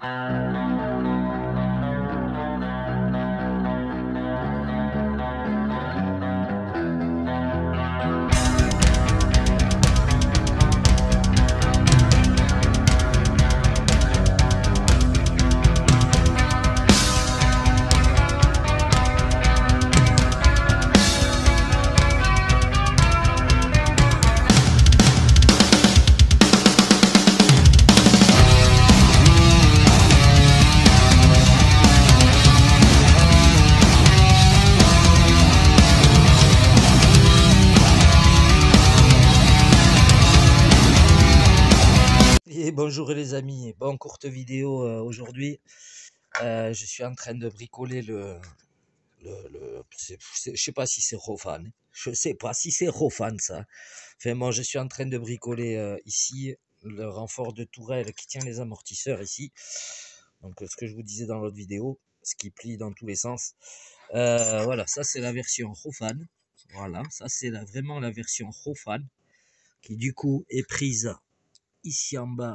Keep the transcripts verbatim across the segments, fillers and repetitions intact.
Et bonjour les amis, bon courte vidéo euh, aujourd'hui, euh, je suis en train de bricoler le, le, le c'est- c'est- je sais pas si c'est Rofan, je sais pas si c'est Rofan ça, enfin moi je suis en train de bricoler euh, ici le renfort de tourelle qui tient les amortisseurs ici, donc euh, ce que je vous disais dans l'autre vidéo, ce qui plie dans tous les sens. Euh, voilà, ça c'est la version Rofan, voilà, ça c'est la, vraiment la version Rofan qui du coup est prise ici en bas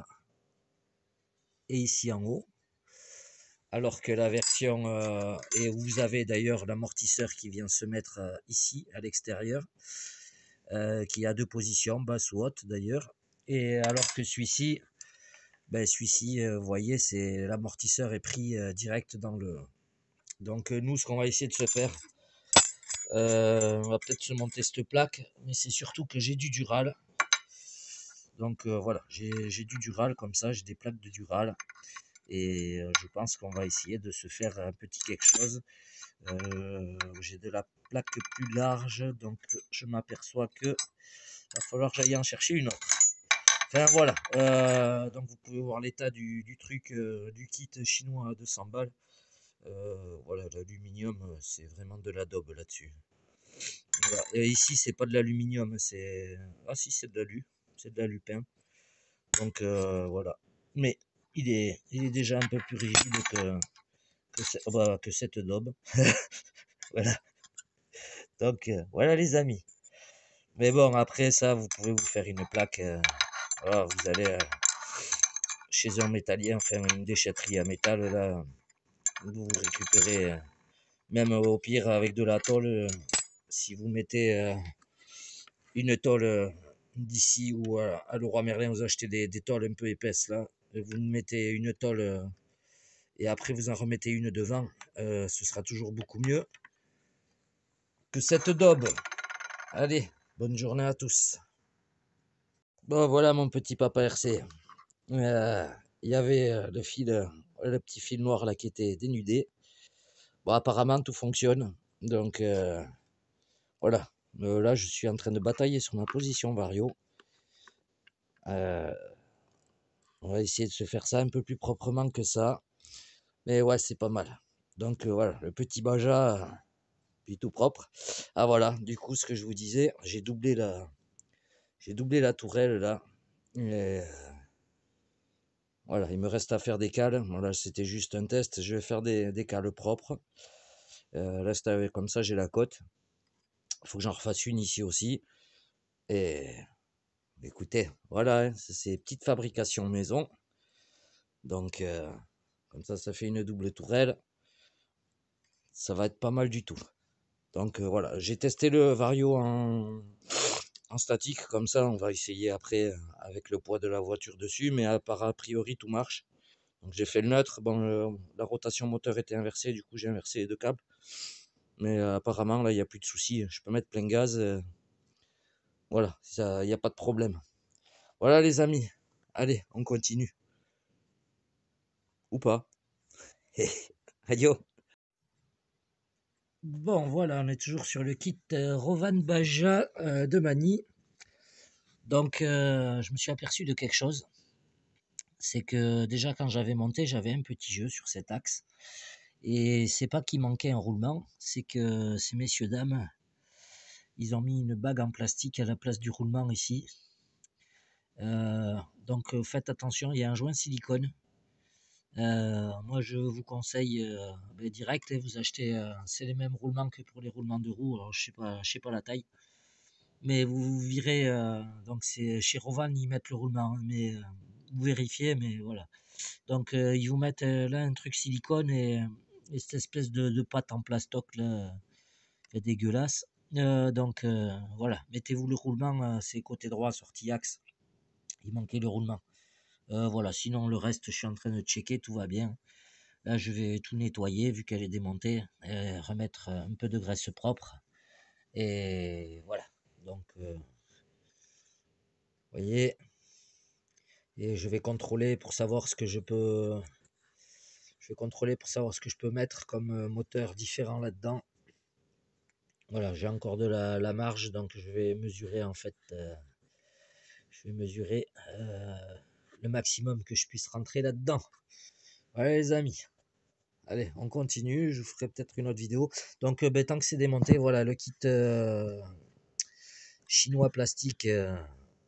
et ici en haut, alors que la version, euh, et vous avez d'ailleurs l'amortisseur qui vient se mettre euh, ici à l'extérieur, euh, qui a deux positions, basse ou haute d'ailleurs, et alors que celui-ci, ben celui-ci, euh, vous voyez, c'est l'amortisseur est pris euh, direct dans le... Donc euh, nous, ce qu'on va essayer de se faire, euh, on va peut-être se monter cette plaque, mais c'est surtout que j'ai du dural. Donc euh, voilà, j'ai du dural comme ça, j'ai des plaques de dural. Et euh, je pense qu'on va essayer de se faire un petit quelque chose. Euh, j'ai de la plaque plus large, donc je m'aperçois que va falloir que j'aille en chercher une autre. Enfin voilà, euh, donc vous pouvez voir l'état du, du truc, euh, du kit chinois à deux cents balles. Euh, voilà, l'aluminium, c'est vraiment de la daube là-dessus. Voilà. Et ici, c'est pas de l'aluminium, c'est... Ah si, c'est de l'alu, c'est de l'alupin. Donc euh, voilà. Mais il est, il est déjà un peu plus rigide que, que, ce- bah, que cette daube. Voilà. Donc euh, voilà les amis. Mais bon, après ça, vous pouvez vous faire une plaque. euh, voilà, vous allez euh, chez un métallier, enfin une déchetterie à métal, là, vous récupérez, euh, même euh, au pire avec de la tôle, euh, si vous mettez euh, une tôle euh, d'ici ou à, à Leroy Merlin, vous achetez des, des tôles un peu épaisses là, et vous mettez une tôle euh, et après vous en remettez une devant, euh, ce sera toujours beaucoup mieux que cette daube. Allez, bonne journée à tous. Bon voilà mon petit papa R C. Euh, Il y avait euh, le fil, euh, le petit fil noir là qui était dénudé. Bon, apparemment tout fonctionne. Donc euh, voilà. Euh, là, je suis en train de batailler sur ma position vario. Euh, on va essayer de se faire ça un peu plus proprement que ça. Mais ouais, c'est pas mal. Donc euh, voilà, le petit Baja, euh, puis tout propre. Ah voilà, du coup, ce que je vous disais, j'ai doublé la, j'ai doublé la tourelle là. Et, euh, voilà, il me reste à faire des cales. Voilà, c'était juste un test. Je vais faire des, des cales propres. Euh, là, c'était comme ça, j'ai la cote. Il faut que j'en refasse une ici aussi. Et écoutez, voilà, hein, c'est petite fabrication maison. Donc, euh, comme ça, ça fait une double tourelle. Ça va être pas mal du tout. Donc, euh, voilà, j'ai testé le Vario en, en statique. Comme ça, on va essayer après euh, avec le poids de la voiture dessus. Mais à, part, a priori, tout marche. Donc, j'ai fait le neutre. Bon, euh, la rotation moteur était inversée. Du coup, j'ai inversé les deux câbles. Mais euh, apparemment, là, il n'y a plus de soucis. Je peux mettre plein gaz. Euh, voilà, il n'y a pas de problème. Voilà, les amis. Allez, on continue. Ou pas. Adios. Bon, voilà, on est toujours sur le kit euh, Rovan Baja euh, de Mani. Donc, euh, je me suis aperçu de quelque chose. C'est que déjà, quand j'avais monté, j'avais un petit jeu sur cet axe. Et c'est pas qu'il manquait un roulement, c'est que ces messieurs, dames, ils ont mis une bague en plastique à la place du roulement ici. Euh, donc, euh, faites attention, il y a un joint silicone. Euh, moi, je vous conseille euh, ben, direct, hein, vous achetez, euh, c'est les mêmes roulements que pour les roulements de roue. Alors, je sais pas, je sais pas la taille, mais vous, vous verrez. Euh, donc, c'est chez Rovan, ils mettent le roulement, hein, mais euh, vous vérifiez, mais voilà. Donc euh, ils vous mettent euh, là un truc silicone et, et cette espèce de, de pâte en plastoc là, c'est dégueulasse. Euh, donc euh, voilà, mettez-vous le roulement, euh, c'est côté droit, sortie axe. Il manquait le roulement. Euh, voilà, sinon le reste, je suis en train de checker, tout va bien. Là, je vais tout nettoyer vu qu'elle est démontée, et remettre un peu de graisse propre. Et voilà. Donc, euh, vous voyez, et je vais contrôler pour savoir ce que je peux. Je vais contrôler pour savoir ce que je peux mettre comme euh, moteur différent là-dedans. Voilà, j'ai encore de la, la marge, donc je vais mesurer en fait. Euh, je vais mesurer euh, le maximum que je puisse rentrer là-dedans. Voilà les amis. Allez, on continue. Je vous ferai peut-être une autre vidéo. Donc, euh, ben, tant que c'est démonté, voilà le kit euh, chinois plastique. Euh,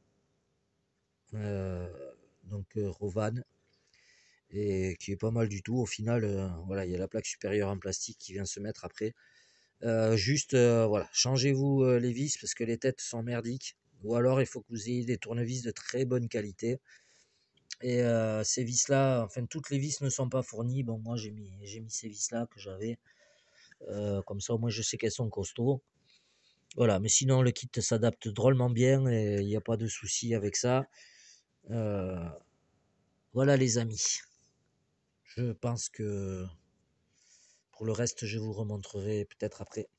euh, donc euh, Rovan. Et qui est pas mal du tout. Au final, euh, voilà, il y a la plaque supérieure en plastique qui vient se mettre après. Euh, juste, euh, voilà, changez-vous euh, les vis parce que les têtes sont merdiques. Ou alors, il faut que vous ayez des tournevis de très bonne qualité. Et euh, ces vis-là, enfin, toutes les vis ne sont pas fournies. Bon, moi, j'ai mis, j'ai mis ces vis-là que j'avais. Euh, comme ça, au moins, je sais qu'elles sont costauds. Voilà, mais sinon, le kit s'adapte drôlement bien et il n'y a pas de souci avec ça. Euh, voilà, les amis. Je pense que pour le reste, je vous remontrerai peut-être après.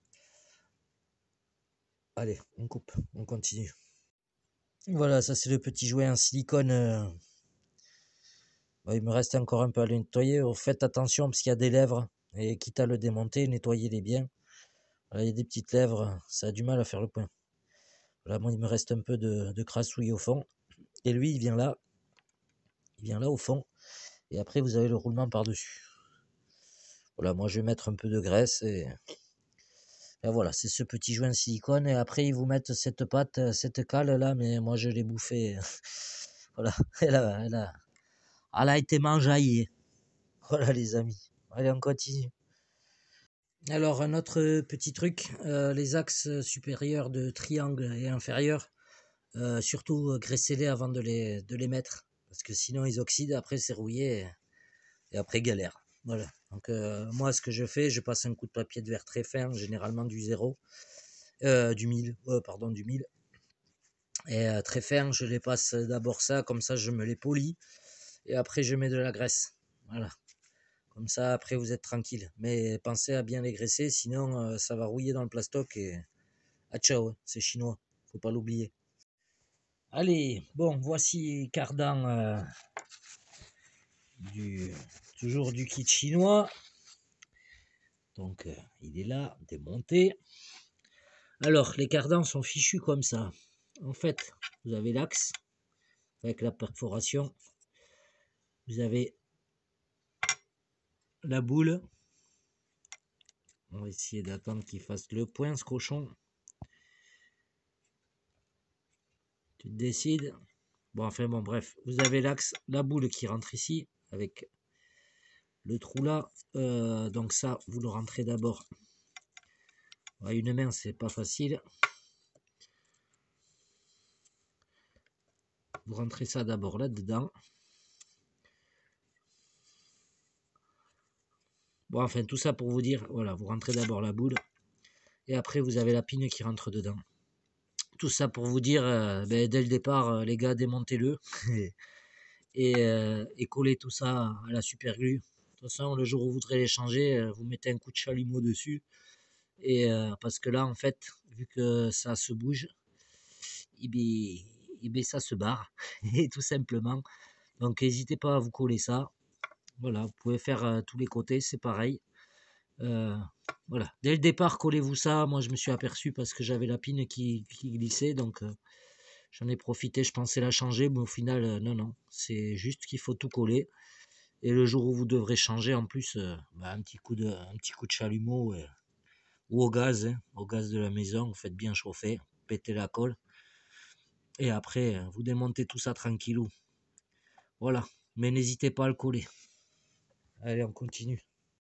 Allez, on coupe, on continue. Voilà, ça c'est le petit jouet en silicone. euh, bah, il me reste encore un peu à le nettoyer. Oh, faites attention parce qu'il y a des lèvres. Et quitte à le démonter, nettoyez-les bien. Voilà, il y a des petites lèvres, ça a du mal à faire le point. Voilà, moi il me reste un peu de, de crassouille au fond. Et lui, il vient là. Il vient là au fond. Et après, vous avez le roulement par-dessus. Voilà, moi je vais mettre un peu de graisse. Et, et voilà, c'est ce petit jouet en silicone. Et après, ils vous mettent cette pâte, cette cale là. Mais moi je l'ai bouffée. Voilà, elle a, elle a, elle a été mangeaillée. Voilà les amis. Allez, on continue. Alors, un autre petit truc, euh, les axes supérieurs de triangle et inférieurs, euh, surtout euh, graissez-les avant de les, de les mettre, parce que sinon ils oxydent, après c'est rouillé, et, et après galère. Voilà. Donc, euh, moi, ce que je fais, je passe un coup de papier de verre très fin, généralement du zéro, euh, du mille, euh, pardon, du mille, et euh, très fin, je les passe d'abord ça, comme ça je me les polis, et après je mets de la graisse. Voilà. Comme ça, après, vous êtes tranquille. Mais pensez à bien les graisser, sinon euh, ça va rouiller dans le plastoc et ah ciao, hein, c'est chinois, faut pas l'oublier. Allez, bon, voici cardan euh, du toujours du kit chinois. Donc euh, il est là, démonté. Alors, les cardans sont fichus comme ça. En fait, vous avez l'axe avec la perforation. Vous avez la boule. On va essayer d'attendre qu'il fasse le point, ce cochon. Tu te décides. Bon, enfin bon, bref. Vous avez l'axe, la boule qui rentre ici, avec le trou là. Euh, donc ça, vous le rentrez d'abord. Une main, c'est pas facile. Vous rentrez ça d'abord là-dedans. Bon, enfin, tout ça pour vous dire, voilà, vous rentrez d'abord la boule. Et après, vous avez la pine qui rentre dedans. Tout ça pour vous dire, euh, ben, dès le départ, euh, les gars, démontez-le. et, euh, et collez tout ça à la super glue. De toute façon, le jour où vous voudrez les changer, euh, vous mettez un coup de chalumeau dessus. Et euh, parce que là, en fait, vu que ça se bouge, et bien, et bien ça se barre. Et tout simplement. Donc, n'hésitez pas à vous coller ça. Voilà, vous pouvez faire euh, tous les côtés, c'est pareil. Euh, voilà, dès le départ, collez-vous ça. Moi, je me suis aperçu parce que j'avais la pine qui, qui glissait, donc euh, j'en ai profité. Je pensais la changer, mais au final, euh, non, non. C'est juste qu'il faut tout coller. Et le jour où vous devrez changer, en plus, euh, bah, un petit coup de, un petit coup de chalumeau euh, ou au gaz, hein, au gaz de la maison, vous faites bien chauffer, pétez la colle. Et après, euh, vous démontez tout ça tranquillou. Voilà, mais n'hésitez pas à le coller. Allez, on continue.